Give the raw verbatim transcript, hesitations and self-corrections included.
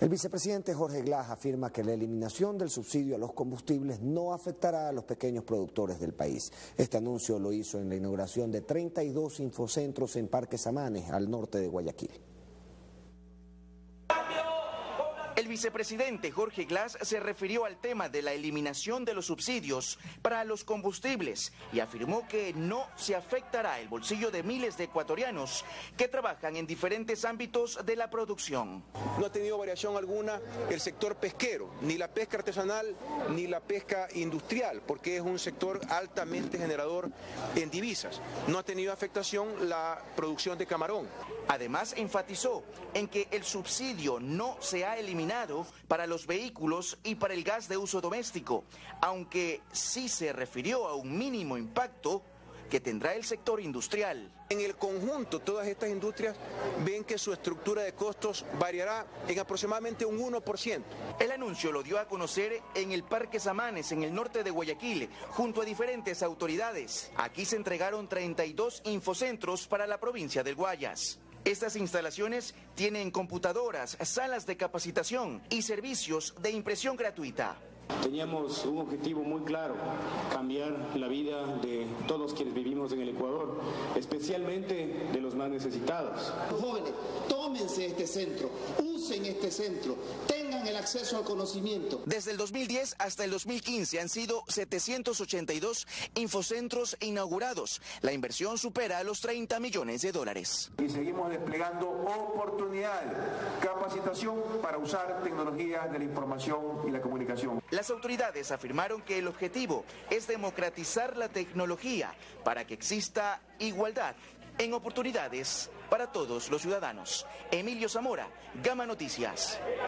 El vicepresidente Jorge Glass afirma que la eliminación del subsidio a los combustibles no afectará a los pequeños productores del país. Este anuncio lo hizo en la inauguración de treinta y dos infocentros en Parque Samanes, al norte de Guayaquil. El vicepresidente Jorge Glass se refirió al tema de la eliminación de los subsidios para los combustibles y afirmó que no se afectará el bolsillo de miles de ecuatorianos que trabajan en diferentes ámbitos de la producción. No ha tenido variación alguna el sector pesquero, ni la pesca artesanal ni la pesca industrial, porque es un sector altamente generador en divisas. No ha tenido afectación la producción de camarón. Además, enfatizó en que el subsidio no se ha eliminado para los vehículos y para el gas de uso doméstico, aunque sí se refirió a un mínimo impacto que tendrá el sector industrial. En el conjunto, todas estas industrias ven que su estructura de costos variará en aproximadamente un uno por ciento. El anuncio lo dio a conocer en el Parque Samanes, en el norte de Guayaquil, junto a diferentes autoridades. Aquí se entregaron treinta y dos infocentros para la provincia del Guayas. Estas instalaciones tienen computadoras, salas de capacitación y servicios de impresión gratuita. Teníamos un objetivo muy claro, cambiar la vida de todos quienes vivimos en el Ecuador, especialmente de los más necesitados. Jóvenes, tómense este centro, usen este centro, tengan el acceso al conocimiento. Desde el dos mil diez hasta el dos mil quince han sido setecientos ochenta y dos infocentros inaugurados. La inversión supera a los treinta millones de dólares. Y seguimos desplegando oportunidades, capacitación para usar tecnologías de la información y la comunicación. Las autoridades afirmaron que el objetivo es democratizar la tecnología para que exista igualdad en oportunidades para todos los ciudadanos. Emilio Zamora, Gama Noticias.